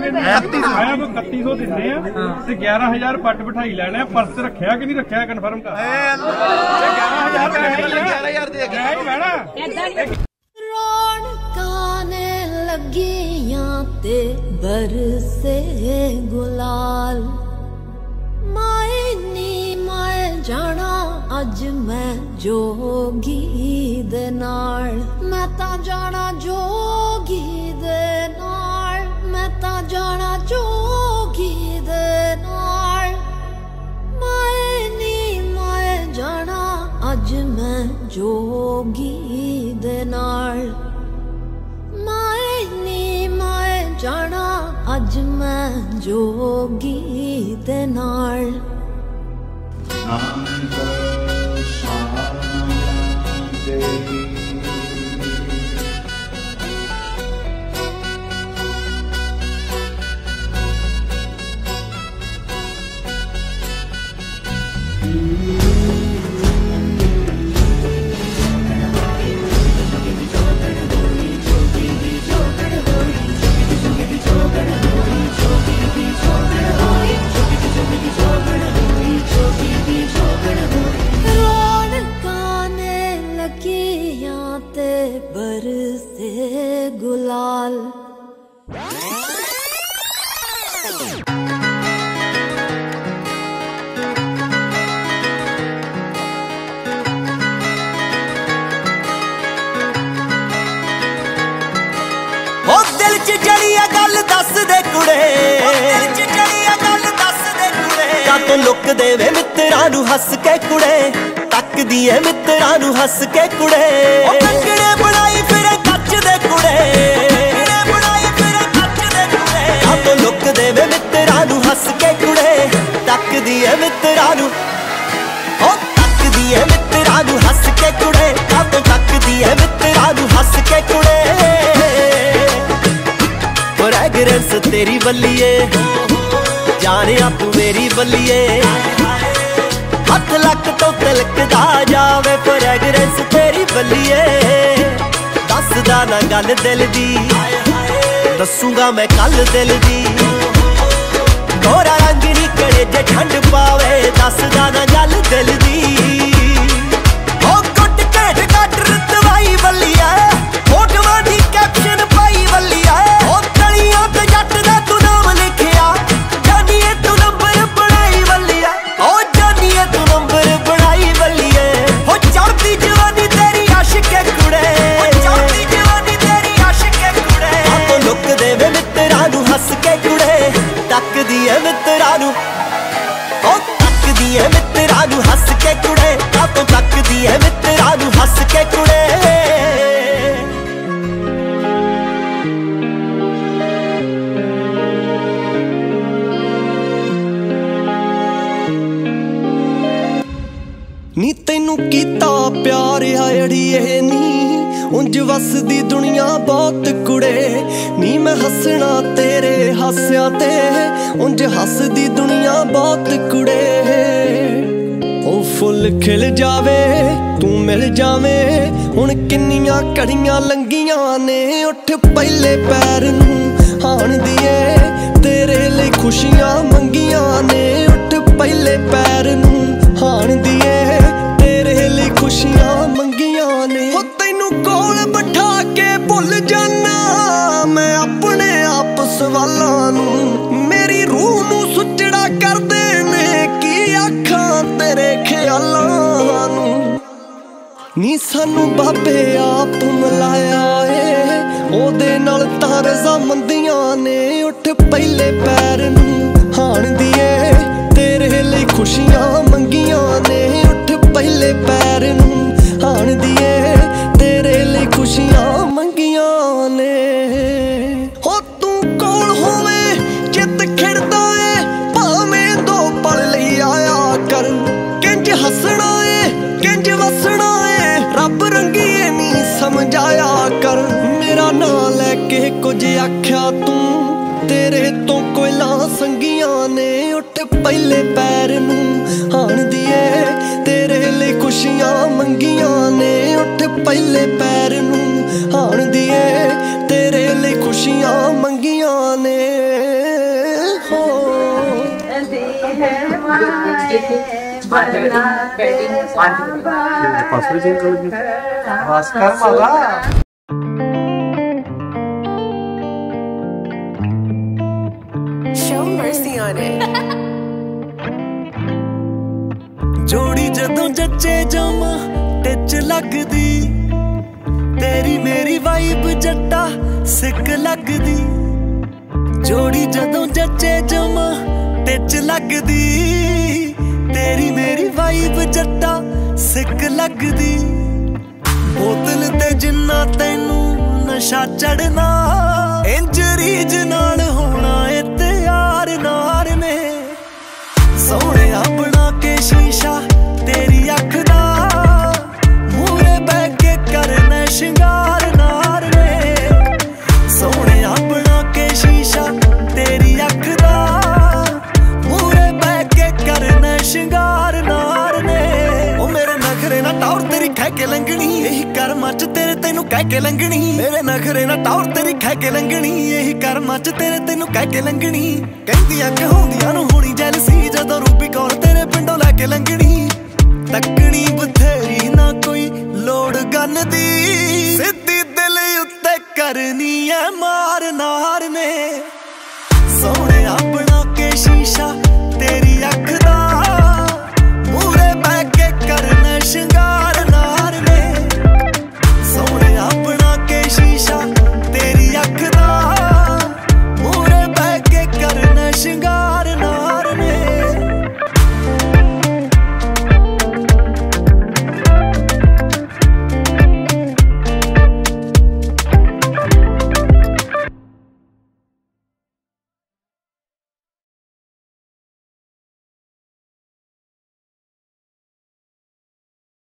आया को 3100 दिंदे आ ते 11000 पट बिठाई लेने पर्स रखिया कि नहीं रखिया कन्फर्म कर 11000 दे गया ही मैडा रौनकाने लगियां ते बरसे गुलाल माए नी माए जाना अज मैं जोगी दे नाल मैं तां जाना जोगी दे नाल मैं तां जाना जोगी दे नाल माए नी माए जाना अज मैं जोगी दे नाल माए नी माए जाना अज मैं जोगी दे नाल बरसे गुलाल दिल च जड़ी गल दस दे कुड़े क्या तू लुक देवे मित्रां नू हस के कुड़े तक दिए मित्रां नू हस के कुड़े कंगड़े बनाई फिरे कच दे कुड़े क्या तू लुक देवे मित्रां नू हस के कुड़े तक दिए मित्रां नू तक दिए मित्रां नू हस के कुड़े क्या तू तक दिए मित्रां नू हस के कुड़े फ्रैगरेंस तेरी बल्लिए जाने तू मेरी बल्लिए हथ लक तो तिलकदा जावे फ्रैगरेंस तेरी बल्लिए दसदा ना गल दिल दी दसूंगा मैं कल दिल दी गोरा रंग नी कड़े जे ठंड पावे दसदा ना गल दिल दी ओ गुट केट कट रतवाई बल्लिया फोटोआं दी कैप्शन पाई बल्लिया ओ तलियां ते जट दा तू नाम लिखिया जानिए तू नंबर बनाई बल्लिया ओ जानिए तू नंबर बनाई बल्लिए हो चढ़दी जवानी तेरी आशिक कुड़े ओ चढ़दी जवानी तेरी आशिक कुड़े आ तो लुक देवे मित्रां नू हस के कुड़े तक दिए मित्रां नू ओ तक दिए मित्रां नू हस के कुड़े आ तो तक दिए मित्रां नू हस के कुड़े नी तैनू कीता प्यार अड़िए नी उंज वसदी दुनिया बहुत कुड़े नी मैं हसना तेरे हास्या ते उंज हसदी दुनिया बहुत कुड़े ओ फुल खिल जावे तू मिल जावे हुण किन्नियां घड़ियां लंघियां ने उठ पहले पैर नू हाण दिए तेरे लिए खुशियां मंगियां ने उठ पहले पैर नू हाण दिए तेरे लिए खुशियां मंगियां ने हो तैनू कोल बिठा के भुल जाना मैं अपने आप सवालां नू मेरी रूह नू सुचड़ा कर देने की आखां तेरे ख्यालां नू नी सानू बाबे आप मिलाया ए ओदे नाल तां रज़ामंदियां ने उठ पहले पैर नू हाण दिए तेरे लिए खुशियां मंगियां ने उठ पहले पैर नू हाण दिए तेरे लिए खुशियां मंगियां ने हो तू कोल होवे चित खिड़दा ए भावें दो पल लई आया कर किंज हसना ए किंज वसना ए रब रंगीए नी समझाया कर मेरा नां लैके कुछ आख्या तू तेरे तो कोई ला संगियां ने उठ पहले पैर नू हाण दिए तेरे लिए खुशियां मंगियां ने उठ पहले पैर नू हाण दिए तेरे लिए खुशियां मंगियां ने भास्कर माला Show mercy on it. जोड़ी जदों जच्चे जमा टिच लगदी तेरी मेरी वाइब जट्टा सिक लगदी जोड़ी जदों जच्चे जमा टिच लगदी तेरी मेरी वाइब जट्टा सिक लगदी बोतल ते जिन्ना तैनू नशा चढ़ना इंजरीज नाल होना ए ते यार नार ने सोने बना के शीशा तेरी अख दा मूरे बह के करना शिंगार नार ने सोने बना के शीशा तेरी अख दा मूरे बह के करना शिंगार नार ने ओ मेरे नखरे ना टाउर तेरी खै के लंघनी यही कर्मां च तेरे तैनू कह के लंघनी मेरे नखरे ना टाउर तेरी खै के लंघनी यही कर्मां च तेरे तैनू कह के लंघनी कहंदियां कि होंदियां नू होनी जैलसी जदों रूपी कौर तेरे पिंडों लैके लंघनी तकनी बथेरी ना कोई लोड़ गन दी सिद्धी दिल उत्ते करनी है मार नार ने सोने अपना